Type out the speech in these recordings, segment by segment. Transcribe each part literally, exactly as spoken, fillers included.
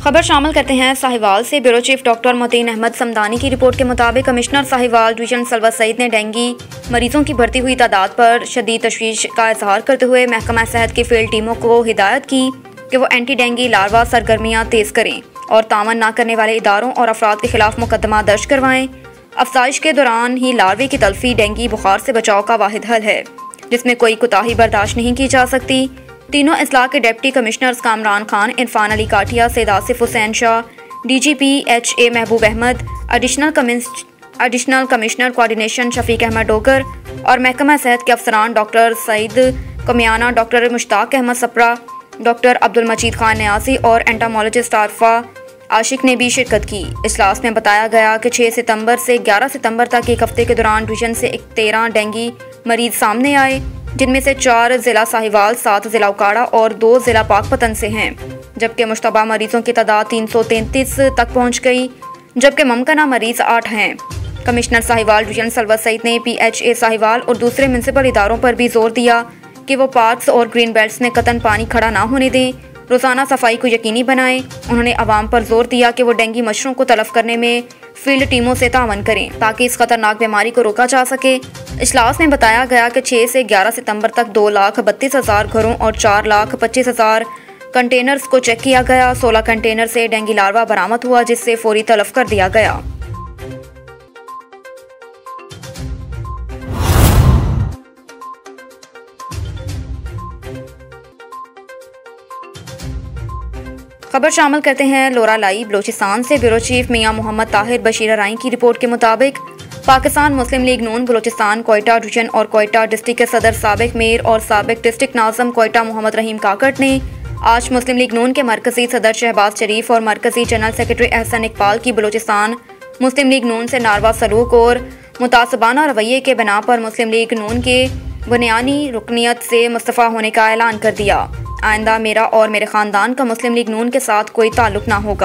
खबर शामिल करते हैं साहिवाल से। Bureau chief doctor Moteen Ahmad Samdani की रिपोर्ट के मुताबिक कमिश्नर साहिवाल डिवीजन सलवा सईद ने डेंगी मरीजों की बढ़ती हुई तादाद पर शदीद तशवीश का इजहार करते हुए महकमा सेहत की फील्ड टीमों को हिदायत की कि वो एंटी डेंगी लार्वा सरगर्मियाँ तेज़ करें और तावन न करने वाले इदारों और अफराद के खिलाफ मुकदमा दर्ज करवाएं। अफसाइश के दौरान ही लार्वे की तल्फी डेंगी बुखार से बचाव का वाहिद हल है, जिसमें कोई कोताही बर्दाश्त नहीं की जा सकती। तीनों इस्लाह के deputy commissioners Kamran Khan, Irfan Ali Kathia, Syed Asif Hussain Shah, DGP H A Mehboob Ahmad, additional additional commissioner coordination Shafiq Ahmad Dogar और महकमा सेहत के अफसरान doctor Saeed Kamiana, doctor Mushtaq Ahmad Sapra, doctor Abdul Majid Khan Niazi और एंटामोलॉजिस्ट आरफा आशिक ने भी शिरकत की। इजलास में बताया गया कि छह सितंबर से ग्यारह सितंबर तक एक हफ्ते के दौरान डिवीजन से तेरह डेंगी मरीज सामने आए, जिनमें से चार जिला साहिवाल, सात जिला उकाड़ा और दो जिला पाकपतन से हैं, जबकि मुश्तबा मरीजों की तादाद तीन सौ तैंतीस तक पहुँच गई, जबकि मुमकिना मरीज आठ हैं। कमिश्नर साहिवाल डिवीजन सलवा सईद ने पी एच ए साहिवाल और दूसरे म्यूनसिपल इदारों पर भी जोर दिया कि वो पार्क्स और ग्रीन बेल्ट्स में कतन पानी खड़ा ना होने दें, रोज़ाना सफाई को यकीनी बनाएं। उन्होंने आवाम पर जोर दिया कि वो डेंगी मच्छरों को तलफ करने में फील्ड टीमों से तावन करें ताकि इस खतरनाक बीमारी को रोका जा सके। इजलास में बताया गया कि छह से ग्यारह सितंबर तक दो लाख बत्तीस हज़ार घरों और चार लाख पच्चीस हज़ार कंटेनर्स को चेक किया गया। सोलह कंटेनर से डेंगी लार्वा बरामद हुआ, जिससे फौरी तलफ कर दिया गया। खबर शामिल करते हैं लोरालाई बलोचिस्तान से। ब्यूरो चीफ मियां मोहम्मद ताहिर बशीर राई की रिपोर्ट के मुताबिक पाकिस्तान मुस्लिम लीग नून बलोचिस्तान कोयटा डिवीजन और कोयटा डिस्ट्रिक्ट के सदर साबिक मीर और साबिक डिस्ट्रिक्ट नाज़म कोयटा मोहम्मद रहीम काकट ने आज मुस्लिम लीग नून के मरकजी सदर शहबाज शरीफ और मरकजी जनरल सेक्रेटरी एहसन इकबाल की बलोचिस्तान मुस्लिम लीग नून से नारवा सलूक और मुतासबाना रवैये के बिना पर मुस्लिम लीग नून के बुनियादी रुकनियत से मुस्तफ़ा होने का ऐलान कर दिया। आइंदा मेरा और मेरे ख़ानदान का मुस्लिम लीग नून के साथ कोई ताल्लुक ना होगा।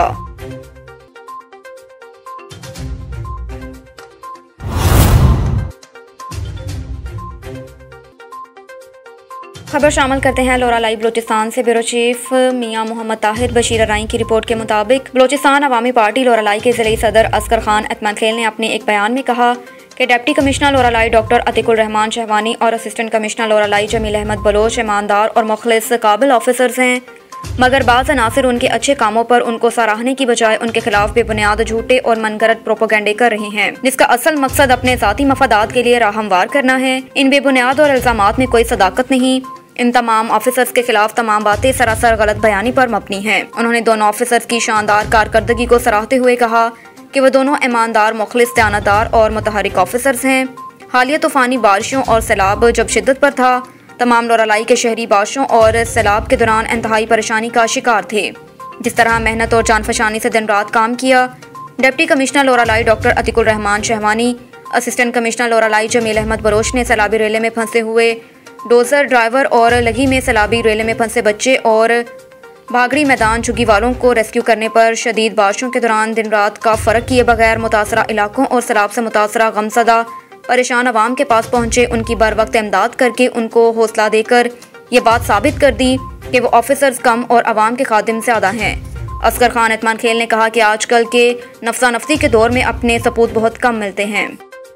खबर शामिल करते हैं लोरालाई बलोचिस्तान से। ब्यूरो चीफ मियां मोहम्मद ताहिर बशीर राई की रिपोर्ट के मुताबिक बलोचिस्तान अवामी पार्टी लोरालाई के ज़िले सदर असगर खान अतमखेल ने अपने एक बयान में कहा कि deputy commissioner Loralai doctor Atiqur Rehman Shahwani और असिस्टेंट कमिश्नर लोरालाई जमील अहमद बलोच ईमानदार और मुखलिस काबिल ऑफिसर्स हैं, मगर बाज़ अनासिर उनके अच्छे कामों पर उनको सराहने की बजाय उनके खिलाफ बेबुनियाद झूठे और मनगढ़ंत प्रोपोगंडे कर रहे हैं, जिसका असल मकसद अपने ज़ाती मफादात के लिए राह हमवार करना है। इन बेबुनियाद और इल्ज़ामात में कोई सदाकत नहीं। इन तमाम ऑफिसर्स के खिलाफ तमाम बातें सरासर गलत बयानी पर मबनी हैं। उन्होंने दोनों ऑफिसर्स की शानदार कारकर्दगी को सराहते हुए कहा कि वह दोनों ईमानदार, मुखलिस, दयानतदार और मुतहरिक ऑफिसर्स हैं। हालिया तूफ़ानी बारिशों और सैलाब जब शिद्दत पर था, तमाम लोरालाई के शहरी बारिशों और सैलाब के दौरान इंतहाई परेशानी का शिकार थे। जिस तरह मेहनत और जानफशानी से दिन रात काम किया। Deputy commissioner Loralai doctor Atiqur Rehman Shahwani, assistant commissioner Loralai Jameel Ahmad Baloch ने सैलाबी रेले में फंसे हुए डोजर ड्राइवर और लगी में सैलाबी रेले में फंसे बच्चे और भागड़ी मैदान झुग्गी वालों को रेस्क्यू करने पर शदीद बारिशों के दौरान दिन रात का फ़र्क किए बगैर मुतासरा इलाकों और सैलाब से मुतासरा गमसदा परेशान अवाम के पास पहुँचे, उनकी बर वक्त इमदाद करके उनको हौसला देकर ये बात साबित कर दी कि वो ऑफिसर्स कम और अवाम के खादिम ज़्यादा हैं। असगर खान अतमखेल ने कहा कि आजकल के नफ्सा नफ्सी के दौर में अपने सपूत बहुत कम मिलते हैं।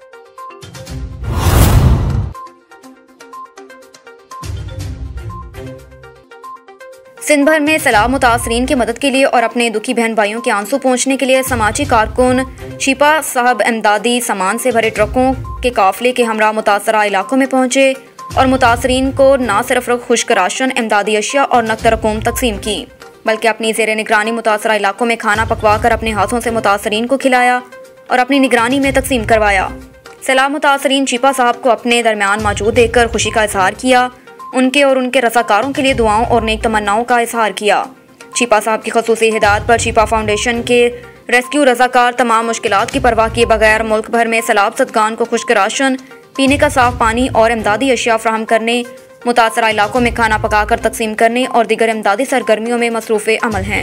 सिंध भर में सैलाब मुतासरीन की मदद के लिए और अपने दुखी बहन भाइयों के आंसू पहुँचने के लिए समाजी कारकुन शिपा साहब इमदादी सामान से भरे ट्रकों के काफिले के हमरा मुतासरा इलाकों में पहुँचे और मुतासरीन को न सिर्फ खुश्क राशन, इमदादी अशिया और नकद रकूम तकसीम की, बल्कि अपनी ज़ेर निगरानी मुतासरा इलाकों में खाना पकवा कर अपने हाथों से मुतासरीन को खिलाया और अपनी निगरानी में तकसीम करवाया। सैलाब मुतासरीन शिपा साहब को अपने दरमियान मौजूद देखकर खुशी का इजहार किया, उनके और उनके रज़ाकारों के लिए दुआओं और नेक तमन्नाओं का इजहार किया। शिपा साहब की खसूसी हिदायत पर शिपा फाउंडेशन के रेस्क्यू रज़ाकार तमाम मुश्किलात की परवाह किए बगैर मुल्क भर में सैलाब ज़दगान को खुश्क राशन, पीने का साफ पानी और इमदादी अशिया फ्राहम करने, मुतासरा इलाकों में खाना पकाकर तकसीम करने और दीगर इमदादी सरगर्मियों में मसरूफ़ अमल हैं।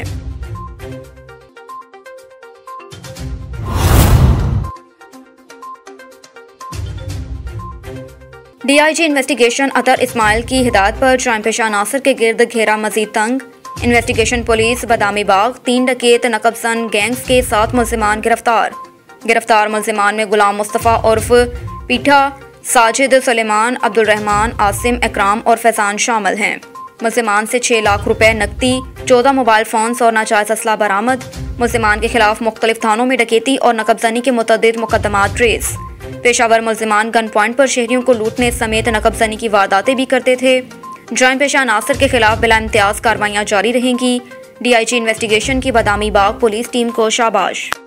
D I G investigation Athar Ismail की हिदायत पर जुर्म पेशा अनासर के गिर्द घेरा मजीद तंग। Investigation police Badami Bagh. तीन डकैत नकबसन गैंग्स के सात मुलजिमान गिरफ्तार। गिरफ्तार मुलजिमान में गुलाम मुस्तफ़ा उर्फ पीठा, साजिद, सुलेमान, अब्दुल रहमान, आसिम, इकराम और फैजान शामिल हैं। मुलजिमान से छः लाख रुपए नकदी, चौदह मोबाइल फोन्स और नाजायज़ असला बरामद। मुलजिमान के खिलाफ मुख्तलिफ थानों में डकैती और नकबजनी के मुतअद्दिद मुकदमात ट्रेस। पेशावर मुलजिमान गन पॉइंट पर शहरियों को लूटने समेत नकबजनी की वारदातें भी करते थे। जराइम पेशा अनासर के खिलाफ बिला इम्तियाज कार्रवाइयाँ जारी रहेंगी। डी आई जी इन्वेस्टिगेशन की बादामी बाग पुलिस टीम को शाबाश।